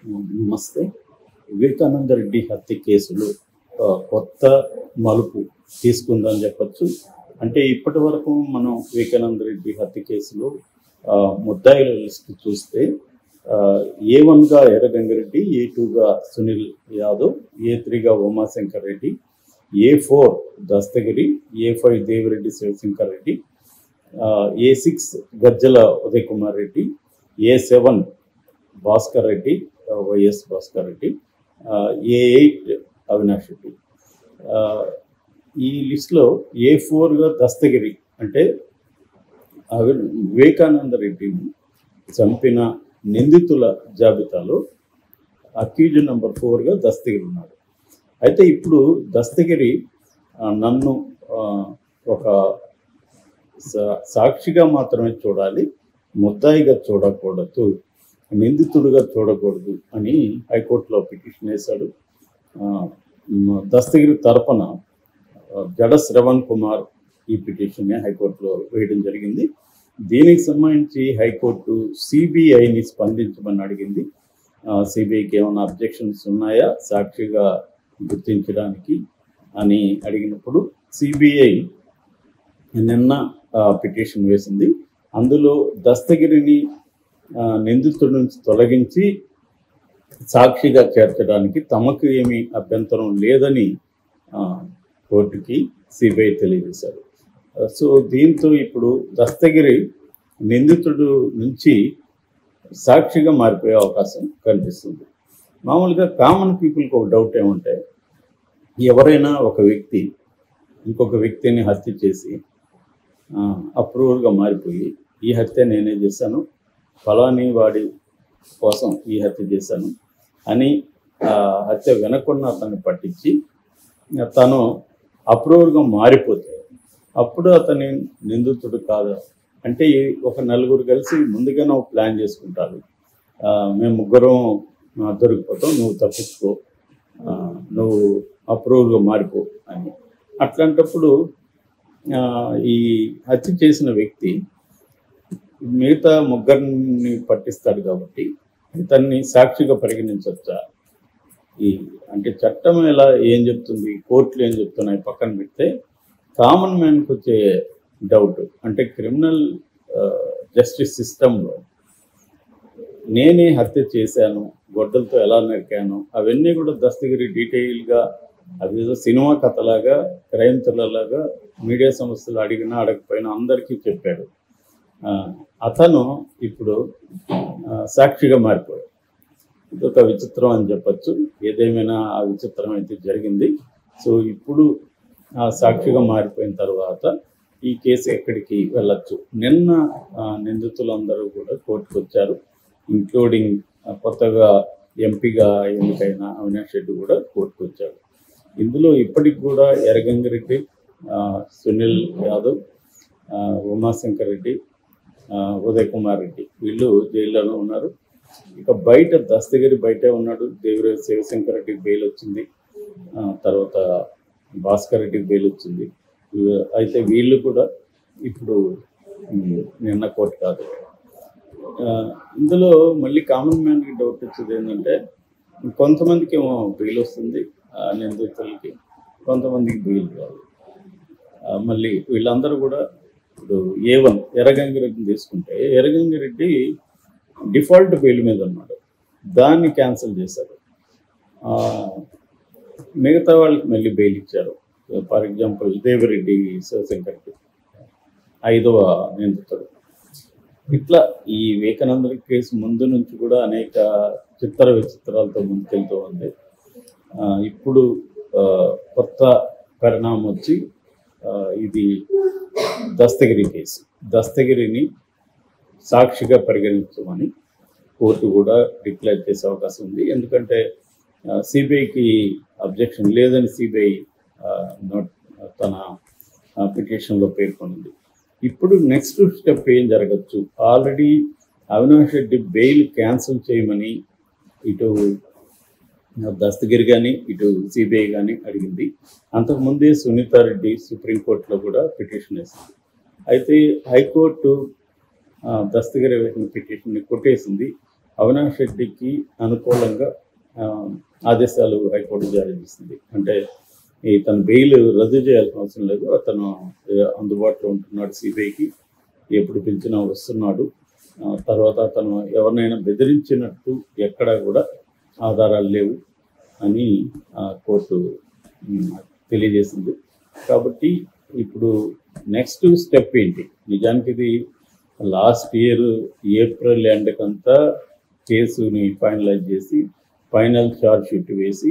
నమస్తే. వివేకానంద రెడ్డి హత్య కేసులో కొత్త మలుపు తీసుకుందని చెప్పచ్చు. అంటే ఇప్పటి వరకు మనం వివేకానంద రెడ్డి హత్య కేసులో ముద్దాయిల లిస్ట్ చూస్తే A1గా ఎర్రగంగిరెడ్డి, A2గా సునీల్ యాదవ్, A3గా Umashankar Reddy, A4 Dastagiri, A5 Devireddy Sivashankar Reddy, A6 Gajjala Uday Kumar Reddy, A7 Bhaskar Reddy, YS Bhaskar Reddy, A8 Avinash Reddy. ఈ లిస్టులో A4గా దస్తగిరి అంటే వివేకానంద రెడ్డిని చంపిన నిందితుల జాబితాలో అక్యూజ్ నెంబర్ 4గా దస్తగిరి ఉన్నాడు. అయితే ఇప్పుడు దస్తగిరి నన్ను ఒక సాక్షిగా మాత్రమే చూడాలి, ముద్దాయిగా చూడకూడదు, నిందితుడిగా చూడకూడదు అని హైకోర్టులో పిటిషన్ వేశాడు. దస్తగిరి తరపున జడ శ్రవణ్ కుమార్ ఈ పిటిషన్ని హైకోర్టులో వేయడం జరిగింది. దీనికి సంబంధించి హైకోర్టు సిబిఐని స్పందించమని అడిగింది. సిబిఐకి ఏమైనా అబ్జెక్షన్స్ ఉన్నాయా సాక్షిగా గుర్తించడానికి అని అడిగినప్పుడు సిబిఐ నిన్న పిటిషన్ వేసింది. అందులో దస్తగిరిని నిందితుడి నుంచి తొలగించి సాక్షిగా చేర్చడానికి తమకు ఏమీ అభ్యంతరం లేదని కోర్టుకి సిబిఐ తెలియజేశారు. సో దీంతో ఇప్పుడు దస్తగిరి నిందితుడు నుంచి సాక్షిగా మారిపోయే అవకాశం కనిపిస్తుంది. మామూలుగా కామన్ పీపుల్కి ఒక డౌట్ ఏమంటే, ఎవరైనా ఒక వ్యక్తి ఇంకొక వ్యక్తిని హత్య చేసి అప్రూవర్గా మారిపోయి ఈ హత్య నేనే చేశాను, ఫలాని వాడి కోసం ఈ హత్య చేశాను అని హత్య వినకుండా అతన్ని పట్టించి తను అప్రూవర్గా మారిపోతే అప్పుడు అతని నిందితుడు కాదు. అంటే ఒక నలుగురు కలిసి ముందుగానే ఒక ప్లాన్ చేసుకుంటారు, మేము ముగ్గురం దొరికిపోతాం, నువ్వు తప్పించుకో, నువ్వు అప్రూవర్గా మారిపో అని. అట్లాంటప్పుడు ఈ హత్య చేసిన వ్యక్తి మిగతా ముగ్గురిని పట్టిస్తాడు కాబట్టి ఇతన్ని సాక్షిగా పరిగణించవచ్చా? అంటే చట్టం ఎలా ఏం చెప్తుంది, కోర్టులు ఏం చెప్తున్నాయి పక్కన పెడితే కామన్ మ్యాన్కి వచ్చే డౌట్ అంటే క్రిమినల్ జస్టిస్ సిస్టంలో నేనే హత్య చేశాను, గొడ్డలతో ఎలా నరికాను, అవన్నీ కూడా దస్తగిరి డీటెయిల్గా అదేదో సినిమా కథలాగా క్రైమ్ థ్రిల్లర్లాగా మీడియా సంస్థలు అడిగినా అడగకపోయినా అందరికీ చెప్పాడు. అతను ఇప్పుడు సాక్షిగా మారిపోయాడు. ఇదొక విచిత్రం అని చెప్పచ్చు. ఏదేమైనా ఆ విచిత్రం అయితే జరిగింది. సో ఇప్పుడు సాక్షిగా మారిపోయిన తర్వాత ఈ కేసు ఎక్కడికి వెళ్ళచ్చు. నిన్న నిందితులందరూ కూడా కోర్టుకు వచ్చారు, ఇంక్లూడింగ్ కొత్తగా ఎంపీగా ఎన్నికైన అవినాష్ రెడ్డి కూడా కోర్టుకు వచ్చారు. ఇందులో ఇప్పటికి కూడా ఎర్రగంగిరెడ్డి, సునీల్ యాదవ్, ఉమాశంకర్ రెడ్డి, ఉదయ్ కుమార్ రెడ్డి వీళ్ళు జైల్లోనే ఉన్నారు. ఇక బయట దస్తగిరి బయటే ఉన్నాడు. దేవిరెడ్డి శివశంకర్ రెడ్డికి బెయిల్ వచ్చింది, తర్వాత భాస్కర్ రెడ్డికి బెయిల్ వచ్చింది. అయితే వీళ్ళు కూడా ఇప్పుడు నిన్న కోర్టు కాదు. ఇందులో మళ్ళీ కామన్ మ్యాన్కి డౌట్ వచ్చేది ఏంటంటే, కొంతమందికి ఏమో బెయిల్ వస్తుంది నిందితులకి, కొంతమందికి బెయిల్ రాదు. మళ్ళీ వీళ్ళందరూ కూడా ఇప్పుడు A1 ఎర్రగంగిరెడ్డిని తీసుకుంటే ఎర్రగంగిరెడ్డి డిఫాల్ట్ బెయిల్ మీద ఉన్నాడు, దాన్ని క్యాన్సిల్ చేశారు. మిగతా వాళ్ళకి మళ్ళీ బెయిల్ ఇచ్చారు. ఫర్ ఎగ్జాంపుల్ దేవిరెడ్డి శివశంకర్కి 5వ నిందితుడు. ఇట్లా ఈ వివేకానంద కేసు ముందు నుంచి కూడా అనేక చిత్ర విచిత్రాలతో ముందుకెళ్తూ ఉంది. ఇప్పుడు కొత్త పరిణామం వచ్చి ఇది దస్తగిరి కేసు. దస్తగిరిని సాక్షిగా పరిగణించమని కోర్టు కూడా డిక్లేర్ చేసే అవకాశం ఉంది. ఎందుకంటే సిబిఐకి అబ్జెక్షన్ లేదని సిబిఐ తన పిటిషన్లో పేర్కొంది. ఇప్పుడు నెక్స్ట్ స్టెప్ ఏం జరగచ్చు? Already Avinash Reddy bail cancel చేయమని ఇటు దస్తగిరి కానీ ఇటు సిబిఐ కానీ అడిగింది. అంతకుముందే సునీతారెడ్డి సుప్రీంకోర్టులో కూడా పిటిషన్ వేసింది. అయితే హైకోర్టు దస్తగిరి వేసిన పిటిషన్ని కొట్టేసింది. అవినాష్ రెడ్డికి అనుకూలంగా ఆదేశాలు హైకోర్టు జారీ చేసింది. అంటే తన బెయిల్ రద్దు చేయాల్సిన అవసరం లేదు, అతను అందుబాటులో ఉంటున్నాడు, సిబిఐకి ఎప్పుడు పిలిచినా వస్తున్నాడు. తర్వాత అతను ఎవరినైనా బెదిరించినట్టు ఎక్కడా కూడా ఆధారాలు లేవు అని కోర్టు తెలియజేసింది. కాబట్టి ఇప్పుడు నెక్స్ట్ స్టెప్ ఏంటి? నిజానికి ఇది లాస్ట్ ఇయర్ ఏప్రిల్ ఎండ్కంతా కేసుని ఫైనలైజ్ చేసి ఫైనల్ ఛార్జ్ షీట్ వేసి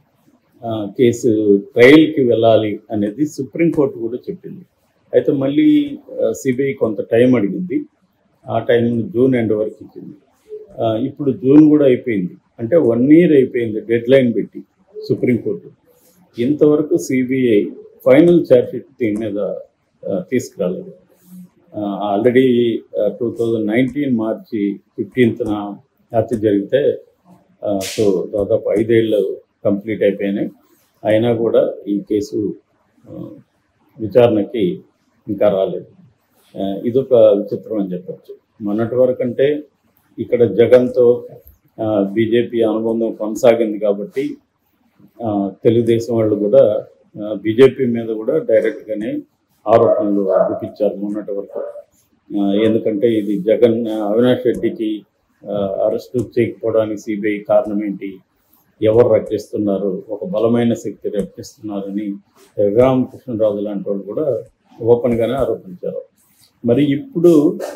కేసు ట్రయల్కి వెళ్ళాలి అనేది సుప్రీంకోర్టు కూడా చెప్పింది. అయితే మళ్ళీ సిబిఐ కొంత టైం అడిగింది. ఆ టైం జూన్ ఎండ్ వరకు ఇచ్చింది. ఇప్పుడు జూన్ కూడా అయిపోయింది, అంటే 1 year అయిపోయింది డెడ్ లైన్ పెట్టి సుప్రీంకోర్టు. ఇంతవరకు సిబిఐ ఫైనల్ ఛార్జ్ షీట్ దీని మీద తీసుకురాలేదు. ఆల్రెడీ 2019 మార్చి 15న హత్య జరిగితే సో దాదాపు 5 ఏళ్ళు కంప్లీట్ అయిపోయినాయి. అయినా కూడా ఈ కేసు విచారణకి ఇంకా రాలేదు. ఇదొక విచిత్రం అని చెప్పచ్చు. మొన్నటి వరకు అంటే ఇక్కడ జగన్తో బీజేపీ అనుబంధం కొనసాగింది కాబట్టి తెలుగుదేశం వాళ్ళు కూడా బీజేపీ మీద కూడా డైరెక్ట్గానే ఆరోపణలు చూపించారు మొన్నటి వరకు. ఎందుకంటే ఇది జగన్ అవినాష్ రెడ్డికి అరెస్టు చేయకపోవడానికి సిబిఐ కారణం ఏంటి, ఎవరు రక్షిస్తున్నారు, ఒక బలమైన శక్తి రక్షిస్తున్నారని రామకృష్ణరాజు లాంటి వాళ్ళు కూడా ఓపెన్గానే ఆరోపించారు. మరి ఇప్పుడు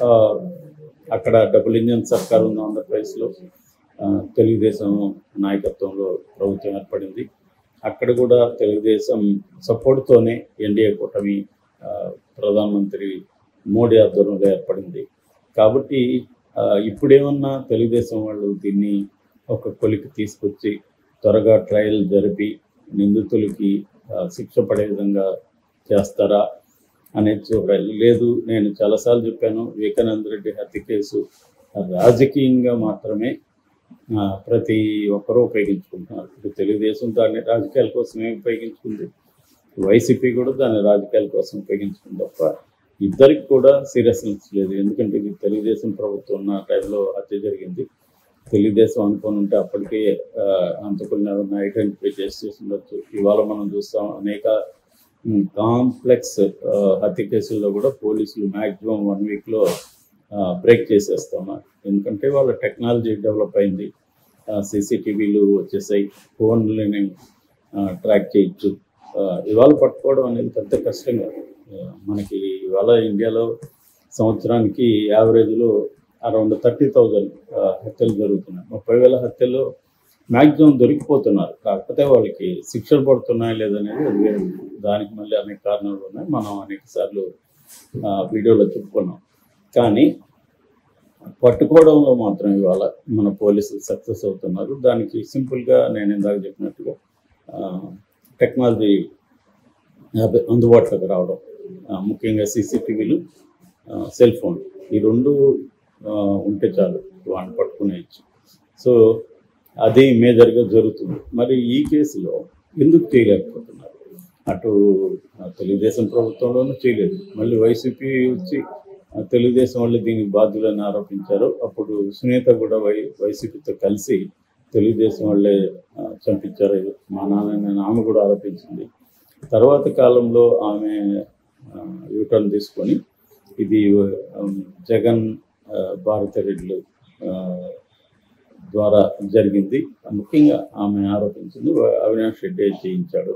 అక్కడ డబుల్ ఇంజన్ సర్కార్ ఉంది ఆంధ్రప్రదేశ్లో, తెలుగుదేశం నాయకత్వంలో ప్రభుత్వం ఏర్పడింది. అక్కడ కూడా తెలుగుదేశం సపోర్ట్తోనే ఎన్డీఏ కూటమి ప్రధానమంత్రి మోడీ ఆధ్వర్యంలో ఏర్పడింది. కాబట్టి ఇప్పుడేమన్నా తెలుగుదేశం వాళ్ళు దీన్ని ఒక కొలికి తీసుకొచ్చి త్వరగా ట్రయల్ జరిపి నిందితులకి శిక్ష పడే విధంగా చేస్తారా అనేది చూడాలి. లేదు, నేను చాలాసార్లు చెప్పాను, వివేకానంద రెడ్డి హత్య కేసు రాజకీయంగా మాత్రమే ప్రతి ఒక్కరూ ఉపయోగించుకుంటున్నారు. ఇప్పుడు తెలుగుదేశం దాన్ని రాజకీయాల కోసమే ఉపయోగించుకుంది, వైసీపీ కూడా దాన్ని రాజకీయాల కోసం ఉపయోగించుకుంది తప్ప ఇద్దరికి కూడా సీరియస్నెస్ లేదు. ఎందుకంటే ఇది తెలుగుదేశం ప్రభుత్వం ఉన్న టైంలో హత్య జరిగింది. తెలుగుదేశం అనుకుని ఉంటే అప్పటికే అంతకుల్ని ఎవరిని ఐడెంటిఫై చేసి ఉండొచ్చు. ఇవాళ మనం చూస్తాం అనేక కాంప్లెక్స్ హత్య కేసుల్లో కూడా పోలీసులు మ్యాక్సిమం 1 weekలో బ్రేక్ చేసేస్తున్నారు. ఎందుకంటే వాళ్ళ టెక్నాలజీ డెవలప్ అయింది, సీసీటీవీలు వచ్చేసాయి, ఫోన్లని ట్రాక్ చేయొచ్చు. ఇవాళ పట్టుకోవడం అనేది పెద్ద కష్టం కాదు. మనకి ఇవాళ ఇండియాలో సంవత్సరానికి యావరేజ్లో అరౌండ్ 30,000 హత్యలు జరుగుతున్నాయి. 30,000 హత్యలు మ్యాక్సిమం దొరికిపోతున్నారు. కాకపోతే వాళ్ళకి శిక్షలు పడుతున్నాయా లేదనేది అది వేరే. దానికి మళ్ళీ అనేక కారణాలు ఉన్నాయి, మనం అనేక సార్లు వీడియోలో చెప్పుకున్నాం. కానీ పట్టుకోవడంలో మాత్రం ఇవాళ మన పోలీసులు సక్సెస్ అవుతున్నారు. దానికి సింపుల్గా నేను ఇందాక చెప్పినట్టుగా టెక్నాలజీ అందుబాటులోకి రావడం, ముఖ్యంగా సీసీటీవీలు, సెల్ ఫోన్, ఈ 2 ఉంటే చాలు వాడిని పట్టుకునేయచ్చు. సో అది మేజర్గా జరుగుతుంది. మరి ఈ కేసులో ఎందుకు చేయలేకపోతున్నారు? అటు తెలుగుదేశం ప్రభుత్వంలోనూ చేయలేదు, మళ్ళీ వైసీపీ వచ్చి తెలుగుదేశం వాళ్ళు దీనికి బాధ్యులని ఆరోపించారు. అప్పుడు సునీత కూడా వైసీపీతో కలిసి తెలుగుదేశం వాళ్ళే చంపించారు మా నాన్న ఆమె కూడా ఆరోపించింది. తర్వాత కాలంలో ఆమె యూటర్న్ తీసుకొని ఇది జగన్ భారతిరెడ్డి ద్వారా జరిగింది, ముఖ్యంగా ఆమె ఆరోపించింది అవినాష్ రెడ్డి చేయించాడు.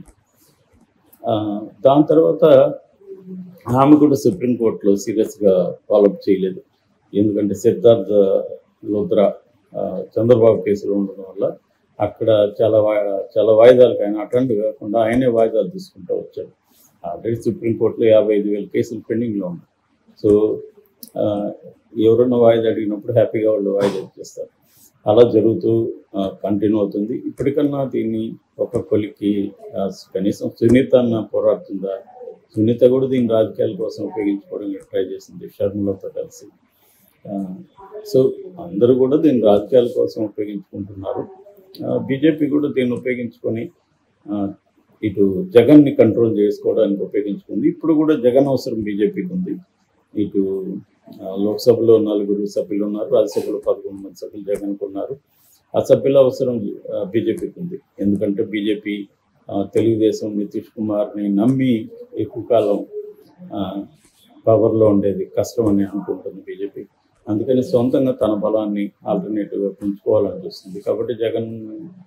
దాని తర్వాత ఆమె కూడా సుప్రీంకోర్టులో సీరియస్గా ఫాలోఅప్ చేయలేదు. ఎందుకంటే సిద్ధార్థ లుద్రా చంద్రబాబు కేసులో ఉండడం వల్ల అక్కడ చాలా వాయిదాలకు ఆయన అటెండ్ కాకుండా ఆయనే వాయిదాలు తీసుకుంటూ వచ్చాడు. ఆల్రెడీ సుప్రీంకోర్టులో 55,000 కేసులు పెండింగ్లో ఉన్నాయి. సో ఎవరన్నా వాయిదా అడిగినప్పుడు హ్యాపీగా వాళ్ళు వాయిదా ఇచ్చేస్తారు. అలా జరుగుతూ కంటిన్యూ అవుతుంది. ఇప్పటికన్నా దీన్ని ఒక కొలికి కనీసం సునీత అన్న పోరాడుతుందా? సునీత కూడా దీన్ని రాజకీయాల కోసం ఉపయోగించుకోవడానికి ట్రై చేసింది షర్మిలతో కలిసి. సో అందరూ కూడా దీన్ని రాజకీయాల కోసం ఉపయోగించుకుంటున్నారు. బీజేపీ కూడా దీన్ని ఉపయోగించుకొని ఇటు జగన్ని కంట్రోల్ చేసుకోవడానికి ఉపయోగించుకుంది. ఇప్పుడు కూడా జగన్ అవసరం బీజేపీకి ఉంది. ఇటు లోక్సభలో 4 సభ్యులు ఉన్నారు, రాజ్యసభలో 11 మంది సభ్యులు జగన్కు ఉన్నారు. ఆ సభ్యుల అవసరం బీజేపీకి ఉంది. ఎందుకంటే బీజేపీ తెలుగుదేశం నితీష్ కుమార్ని నమ్మి ఎక్కువ కాలం పవర్లో ఉండేది కష్టమని అనుకుంటుంది బీజేపీ. అందుకని సొంతంగా తన బలాన్ని ఆల్టర్నేటివ్గా పెంచుకోవాలని చూస్తుంది. కాబట్టి జగన్